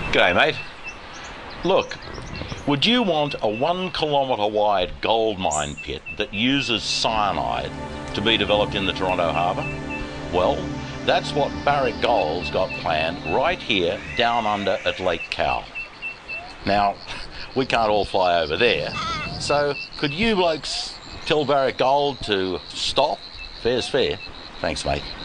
G'day, mate. Look, would you want a 1 kilometre wide gold mine pit that uses cyanide to be developed in the Toronto Harbour? Well, that's what Barrick Gold's got planned right here down under at Lake Cowal. Now, we can't all fly over there, so could you blokes tell Barrick Gold to stop? Fair's fair. Thanks, mate.